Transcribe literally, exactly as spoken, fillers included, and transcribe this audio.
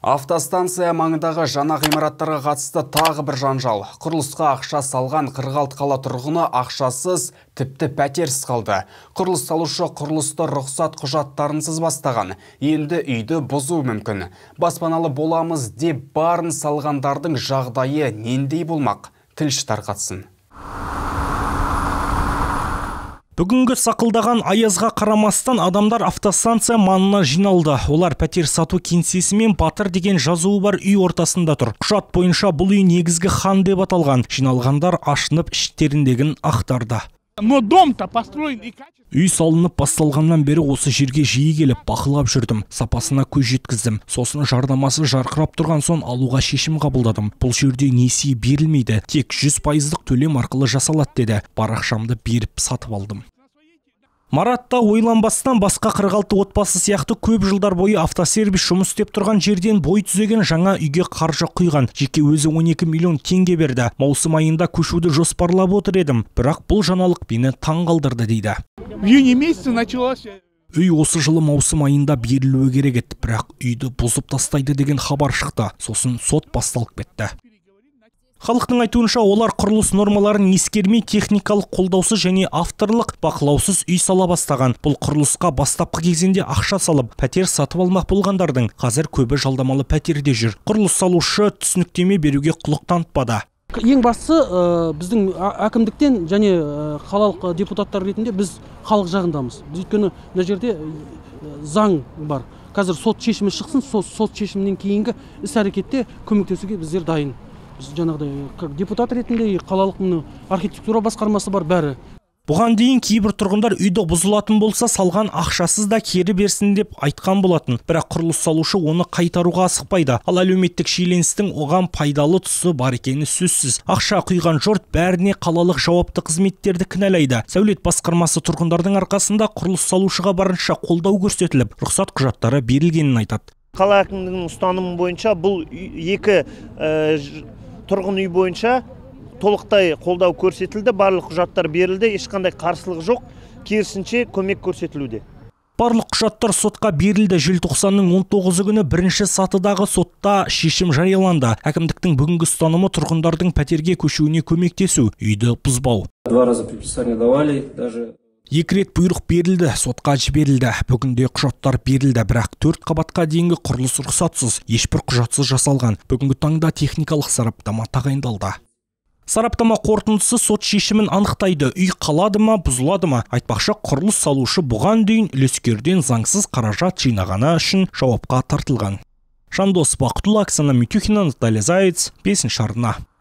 Автостанция маңындағы жаңа ғимараттарға қатысты тағы бір жанжал. Құрылысқа ақша салған қырық алты қала тұрғыны ақшасыз, тіпті пәтерсіз қалды. Құрылыс салушы құрылысты рұқсат құжаттарынсыз бастаған. Енді үйді бұзу мүмкін. Баспаналы боламыз деп барын салғандардың жағдайы нендей болмақ? Тілші тарқатсын. Бүгінгі сақылдаған аязға қарамастан адамдар автостанция маңына жиналды. Олар пәтер сату кеңсесі мен Батыр деген жазуы бар үй ортасында тұр. Құжат бойынша бұл үй негізгі хан деп аталған. Жиналғандар ашынып іштеріндегін ақтарды. Үй салынып басталғаннан бері осы жерге жиі келіп бақылап жүрдім. Сапасына көз жеткіздім. Сосын жарнамасы жарқырап тұрған соң алуға шешім қабылдадым. Бұл жерде несие берілмейді. Тек жүз пайыздық төлем арқылы жасалады деді. Бар ақшамды беріп сатып алдым. Марат та ойланбастан басқа қырық алты отбасы сияқты көп жылдар бойы автосервис жұмыс істеп тұрған жерден бой түзеген жаңа үйге қаржы құйған. Жеке өзі он екі миллион теңге берді. Маусым айында көшуді жоспарлап отыр едім. Бірақ бұл жаңалық мені таң қалдырды дейді. Үй осы жылы маусым айында берілуі керек еді, бірақ үйді бұзып тастайды деген хабар шықты. Сосын сот басталып кетті. Халықтың айтуынша олар құрылыс нормаларын ескермей техникалық қолдаусыз және авторлық бақылаусыз үй сала бастаған. Бұл құрылысқа бастапқы кезеңде ақша салып, пәтер сатып алмақ болғандардың қазір көбі жалдамалы пәтерде жүр. Құрылыс салушы түсініктеме беруге құлық танытпады. Ең бастысы біздің әкімдіктен және қалалық депутаттар ретінде біз халық жағындамыз. Өйткені мына жерде заң бар. Қазір сот шешімі шықсын, сот шешімінен кейінгі іс әрекетте көмектесуге біздер дайын. Біз жаңағыдай депутат ретінде қалалық архитектура басқармасы бар бәрі. Бұған дейін кейбір тұрғындар үйді бұзылатын болса салған ақшасыз да кері берсін деп айтқан болатын. Бірақ құрылыс салушы оны қайтаруға асықпайды. Ал әлеуметтік шиеленістің оған пайдалы тұсы бар екені сөзсіз. Ақша құйған жұрт бәріне қалалық жауапты қызметтерді кінәлайды. Сәулет басқармасы тұрғындардың арқасында құрылыс салушыға барынша қолдау көрсетіліп, рұқсат құжаттары берілгенін айтады. Қала әкімдігінің ұстанымы бойынша бұл екі тұрғын үй бойынша толықтай қолдау көрсетілді, барлық құжаттар берілді, ешқандай қарсылық жоқ, керісінше көмек көрсетілуде. Барлық құжаттар сотқа берілді. Желтоқсанның он тоғызы күні бірінші сатыдағы сотта шешім жарияланды. Әкімдіктің бүгінгі ұстанымы тұрғындардың пәтерге көшуіне көмектесу, үйді бұзбау. Два раза предписание давали, даже Екі рет бұйрық берілді, сотқа жіберілді. Бүгінде құжаттар берілді, бірақ төрт қабатқа дейінгі құрылыс рұқсатсыз, ешбір құжатсыз жасалған. Бүгінгі таңда техникалық сараптама тағайындалды. Сараптама қорытындысы сот шешімін анықтайды. Үй қалады ма, бұзылады ма? Айтпақшы, құрылыс салушы бұған дейін үлескерден заңсыз қаражат жинағаны үшін жауапқа тартылған. Жандос Бақытұлы, Оксана Митюхина, Наталья Заяц, бесінші арна.